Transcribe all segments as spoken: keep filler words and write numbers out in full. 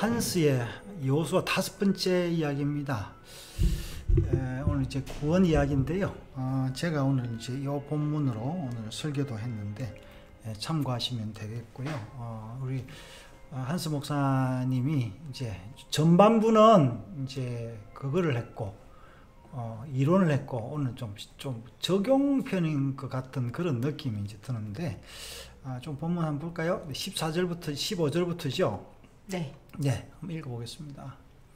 한스의 여호수아 다섯 번째 이야기입니다. 에, 오늘 이제 구원 이야기인데요. 어, 제가 오늘 이제 이 본문으로 오늘 설교도 했는데 에, 참고하시면 되겠고요. 어, 우리 한스 목사님이 이제 전반부는 이제 그거를 했고 어, 이론을 했고 오늘 좀, 좀 적용편인 것 같은 그런 느낌이 이제 드는데 아, 좀 본문 한번 볼까요? 십사 절부터 십오 절부터죠. 네. 네, 한번 읽어보겠습니다.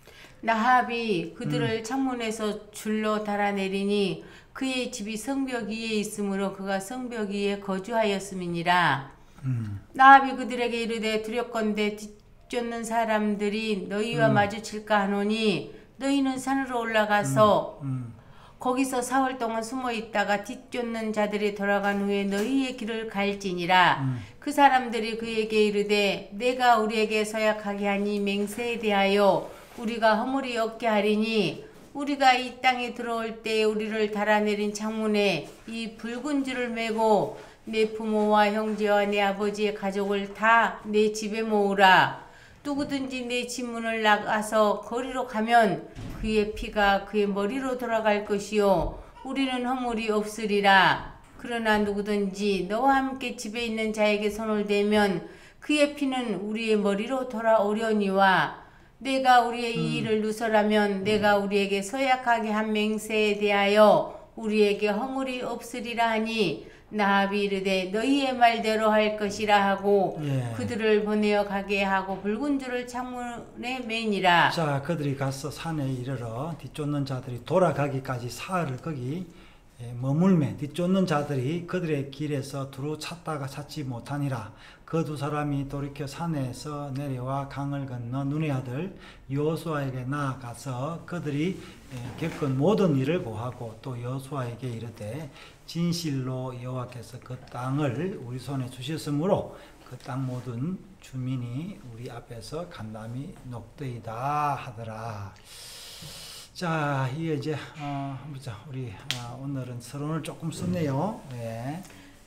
나합이 그들을 음. 창문에서 줄로 달아내리니 그의 집이 성벽 위에 있으므로 그가 성벽 위에 거주하였음이니라. 음. 나합이 그들에게 이르되 두렵건대 뒤쫓는 사람들이 너희와 음. 마주칠까 하노니 너희는 산으로 올라가서 음. 음. 거기서 사흘 동안 숨어 있다가 뒤쫓는 자들이 돌아간 후에 너희의 길을 갈지니라. 음. 그 사람들이 그에게 이르되 내가 우리에게 서약하게 하니 맹세에 대하여 우리가 허물이 없게 하리니 우리가 이 땅에 들어올 때 우리를 달아내린 창문에 이 붉은 줄을 메고 내 부모와 형제와 내 아버지의 가족을 다 내 집에 모으라. 누구든지 내 집 문을 나가서 거리로 가면 그의 피가 그의 머리로 돌아갈 것이요 우리는 허물이 없으리라. 그러나 누구든지 너와 함께 집에 있는 자에게 손을 대면 그의 피는 우리의 머리로 돌아오려니와 내가 우리의 이 일을 누설하면 내가 우리에게 서약하게 한 맹세에 대하여 우리에게 허물이 없으리라 하니 나합이 이르되 너희의 말대로 할 것이라 하고 예. 그들을 보내어 가게 하고 붉은 줄을 창문에 매니라. 자, 그들이 가서 산에 이르러 뒤쫓는 자들이 돌아가기까지 사흘을 거기 예, 머물매 뒤쫓는 자들이 그들의 길에서 두루 찾다가 찾지 못하니라. 그 두 사람이 돌이켜 산에서 내려와 강을 건너 눈의 아들 여호수아에게 나아가서 그들이 예, 겪은 모든 일을 고하고 또 여호수아에게 이르되 진실로 여호와께서 그 땅을 우리 손에 주셨으므로 그 땅 모든 주민이 우리 앞에서 간담이 녹되이다 하더라. 자, 이게 이제 어, 보자. 우리 어, 오늘은 서론을 조금 썼네요. 네.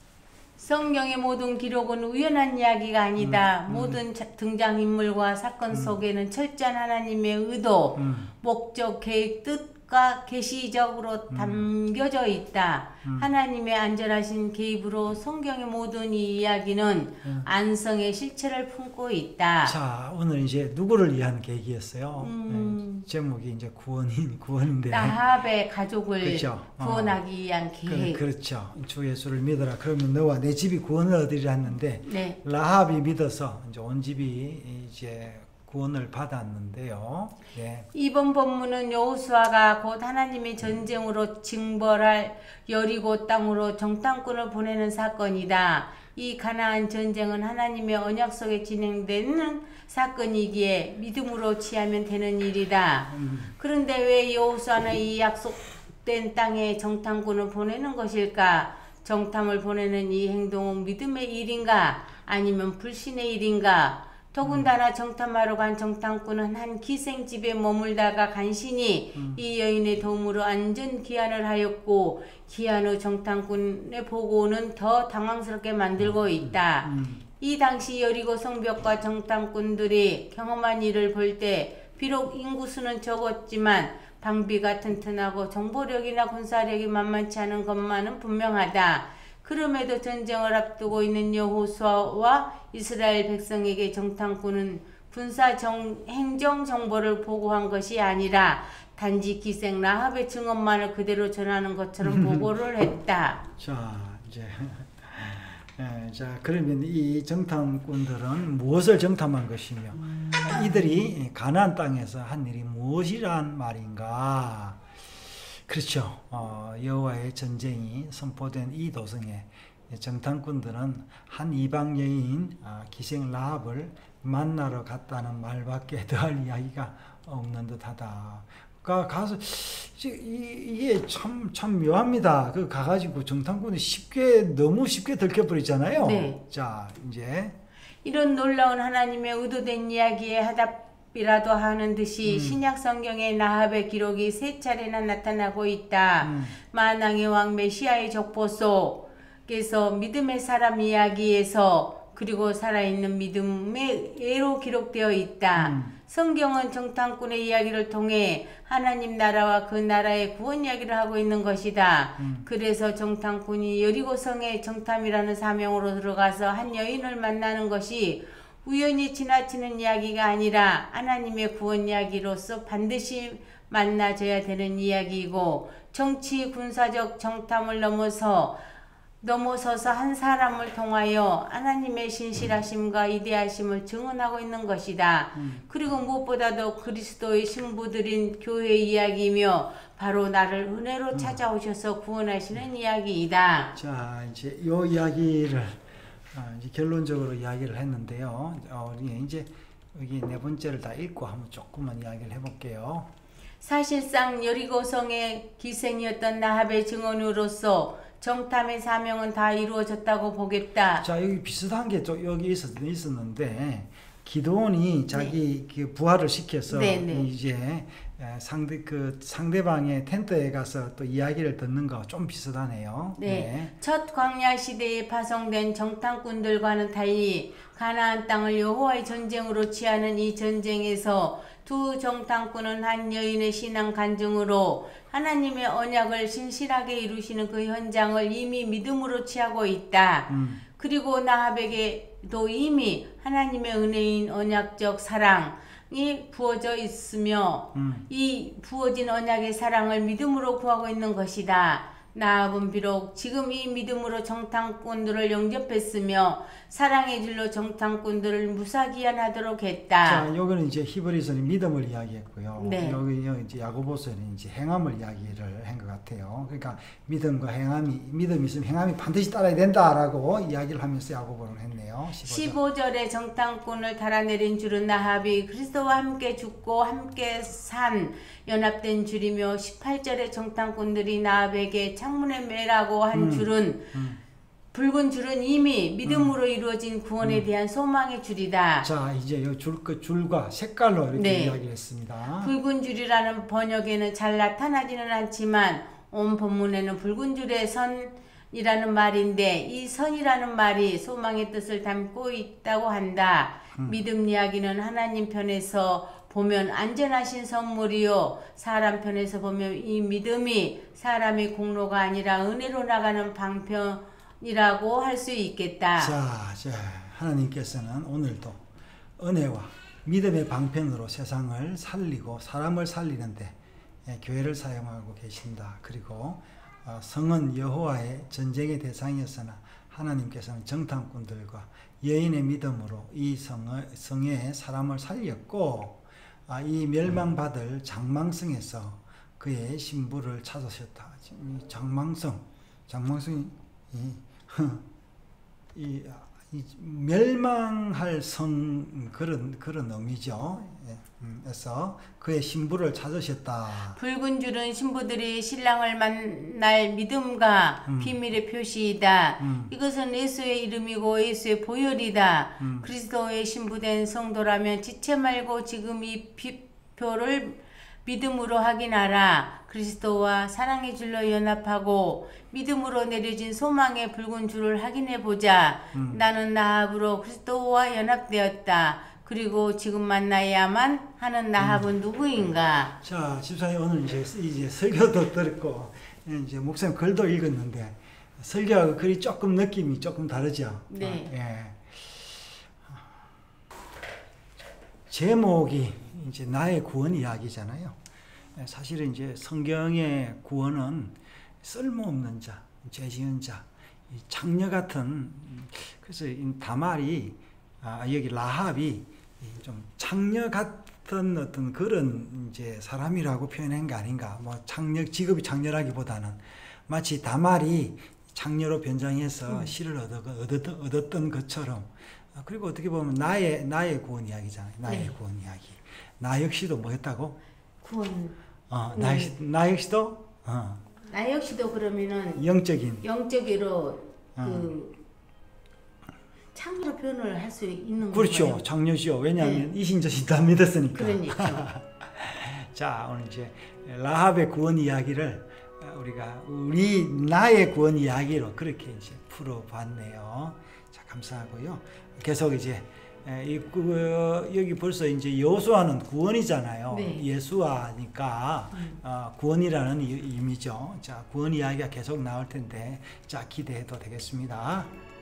성경의 모든 기록은 우연한 이야기가 아니다. 음, 음. 모든 자, 등장인물과 사건 음. 속에는 철저한 하나님의 의도, 음. 목적, 계획, 뜻과 계시적으로 음. 담겨져 있다. 음. 하나님의 안전하신 개입으로 성경의 모든 이 이야기는 음. 안성의 실체를 품고 있다. 자, 오늘 이제 누구를 위한 계기였어요? 음. 네, 제목이 이제 구원인 구원인데. 나합의 가족을 그렇죠. 구원하기 위한 그, 계획. 그렇죠. 주 예수를 믿어라. 그러면 너와 내 집이 구원을 얻으리라 했는데 네. 라합이 믿어서 이제 온 집이 이제 구원을 받았는데요. 네. 이번 본문은 여호수아가 곧 하나님의 전쟁으로 징벌할 여리고 땅으로 정탐꾼을 보내는 사건이다. 이 가나안 전쟁은 하나님의 언약 속에 진행되는 사건이기에 믿음으로 취하면 되는 일이다. 음. 그런데 왜 여호수아는 이 약속된 땅에 정탐꾼을 보내는 것일까? 정탐을 보내는 이 행동은 믿음의 일인가? 아니면 불신의 일인가? 더군다나 정탐하러 간 정탐꾼은 한 기생집에 머물다가 간신히 음. 이 여인의 도움으로 안전 귀환을 하였고 귀환 후 정탐꾼의 보고는 더 당황스럽게 만들고 있다. 음. 이 당시 여리고 성벽과 정탐꾼들이 경험한 일을 볼 때 비록 인구수는 적었지만 방비가 튼튼하고 정보력이나 군사력이 만만치 않은 것만은 분명하다. 그럼에도 전쟁을 앞두고 있는 여호수아와 이스라엘 백성에게 정탐꾼은 군사 정, 행정 정보를 보고한 것이 아니라 단지 기생 라합의 증언만을 그대로 전하는 것처럼 보고를 했다. 자, 이제 예, 자, 그러면 이 정탐꾼들은 무엇을 정탐한 것이며 음. 이들이 가나안 땅에서 한 일이 무엇이란 말인가? 그렇죠. 어, 여호와의 전쟁이 선포된 이 도성에 정탐꾼들은 한 이방 여인 어, 기생 라합을 만나러 갔다는 말밖에 더할 이야기가 없는 듯하다. 가 가서 이, 이게 참 참 묘합니다. 그 가가지고 정탐꾼이 쉽게 너무 쉽게 들켜버리잖아요. 네. 자, 이제 이런 놀라운 하나님의 의도된 이야기에 하답이라도 하는 듯이 음. 신약 성경의 나합의 기록이 세 차례나 나타나고 있다. 음. 만왕의 왕 메시아의 족보 속에서 믿음의 사람 이야기에서 그리고 살아있는 믿음의 예로 기록되어 있다. 음. 성경은 정탐꾼의 이야기를 통해 하나님 나라와 그 나라의 구원 이야기를 하고 있는 것이다. 음. 그래서 정탐꾼이 여리고성에 정탐이라는 사명으로 들어가서 한 여인을 만나는 것이 우연히 지나치는 이야기가 아니라 하나님의 구원 이야기로서 반드시 만나져야 되는 이야기이고, 정치 군사적 정탐을 넘어서 넘어서서 한 사람을 통하여 하나님의 신실하심과 이대하심을 증언하고 있는 것이다. 음. 그리고 무엇보다도 그리스도의 신부들인 교회 이야기이며 바로 나를 은혜로 찾아오셔서 구원하시는 이야기이다. 자, 이제 요 이야기를 어, 이제 결론적으로 이야기를 했는데요. 어, 우리 이제 여기 네 번째를 다 읽고 한번 조금만 이야기를 해볼게요. 사실상 여리고성의 기생이었던 나합의 증언으로서 정탐의 사명은 다 이루어졌다고 보겠다. 자, 여기 비슷한 게 또 여기 있었, 있었는데 기드온이 자기 그 부하를 시켜서 네, 네. 이제 상대 그 상대방의 텐트에 가서 또 이야기를 듣는 거 좀 비슷하네요. 네. 네. 첫 광야 시대에 파송된 정탐꾼들과는 달리 가나안 땅을 여호와의 전쟁으로 취하는 이 전쟁에서 두 정탐꾼은 한 여인의 신앙 간증으로 하나님의 언약을 신실하게 이루시는 그 현장을 이미 믿음으로 취하고 있다. 음. 그리고 나합에게도 이미 하나님의 은혜인 언약적 사랑이 부어져 있으며 음. 이 부어진 언약의 사랑을 믿음으로 구하고 있는 것이다. 나합은 비록 지금 이 믿음으로 정탐꾼들을 영접했으며 사랑의 줄로 정탐꾼들을 무사기한하도록 했다. 자, 여기는 이제 히브리서는 믿음을 이야기했고요. 네. 여기 여기 이제 야고보서는 이제 행함을 이야기를 한 것 같아요. 그러니까 믿음과 행함이 믿음이 있으면 행함이 반드시 따라야 된다라고 이야기를 하면서 야고보를 했네요. 십오 절. 십오 절에 정탐꾼을 달아내린 줄은 나합이 그리스도와 함께 죽고 함께 산 연합된 줄이며, 십팔 절에 정탐꾼들이 나합에게 창문에 매라고 한 음. 줄은 음. 붉은 줄은 이미 믿음으로 이루어진 구원에 대한 소망의 줄이다. 자, 이제 이 줄, 그 줄과 색깔로 이렇게 네. 이야기를 했습니다. 붉은 줄이라는 번역에는 잘 나타나지는 않지만 온 본문에는 붉은 줄의 선이라는 말인데, 이 선이라는 말이 소망의 뜻을 담고 있다고 한다. 음. 믿음 이야기는 하나님 편에서 보면 안전하신 선물이요, 사람 편에서 보면 이 믿음이 사람의 공로가 아니라 은혜로 나가는 방편이라고 할 수 있겠다. 자, 자, 하나님께서는 오늘도 은혜와 믿음의 방편으로 세상을 살리고 사람을 살리는데 예, 교회를 사용하고 계신다. 그리고 어, 성은 여호와의 전쟁의 대상이었으나 하나님께서는 정탐꾼들과 여인의 믿음으로 이 성의, 성에 사람을 살렸고, 아, 이 멸망받을 장망성에서 그의 신부를 찾으셨다. 이 장망성, 장망성이 이, 이, 이 멸망할 성 그런 그런 의미죠. 예, 음, 그래서 그의 신부를 찾으셨다. 붉은 줄은 신부들이 신랑을 만날 믿음과 음. 비밀의 표시이다. 음. 이것은 예수의 이름이고 예수의 보혈이다. 음. 그리스도의 신부된 성도라면 지체 말고 지금 이 표를 믿음으로 확인하라. 그리스도와 사랑의 줄로 연합하고 믿음으로 내려진 소망의 붉은 줄을 확인해 보자. 음. 나는 나합으로 그리스도와 연합되었다. 그리고 지금 만나야만 하는 나합은 음. 누구인가? 자, 집사님 오늘 이제 이제 설교도 들었고 이제 목사님 글도 읽었는데 설교하고 글이 조금 느낌이 조금 다르죠. 네. 어, 예. 제목이 이제 나의 구원 이야기잖아요. 사실은 이제 성경의 구원은 쓸모없는 자, 죄 지은 자, 창녀 같은, 그래서 이 다말이, 아, 여기 라합이 좀 창녀 같은 어떤 그런 이제 사람이라고 표현한 게 아닌가. 뭐 창녀, 직업이 창녀라기보다는 마치 다말이 창녀로 변장해서 음. 씨를 얻어, 얻었던, 얻었던 것처럼. 그리고 어떻게 보면 나의, 나의 구원 이야기잖아요. 나의 네. 구원 이야기. 나 역시도 뭐 했다고? 구원. 어, 나, 역시, 나 역시도 어, 나 역시도 그러면은 영적인 영적으로 어. 그 창조 표현을 할 수 있는 그렇죠. 건가요? 장녀시요. 왜냐하면 이신저신 다 믿었으니까. 그러니까. 자, 오늘 이제 라합의 구원 이야기를 우리가 우리 나의 구원 이야기로 그렇게 이제 풀어봤네요. 자, 감사하고요. 계속 이제 에, 이, 그, 여기 벌써 이제 여호수아는 구원이잖아요. 네. 예수아니까 음. 어, 구원이라는 이- 의미죠. 자, 구원 이야기가 계속 나올 텐데, 자, 기대해도 되겠습니다.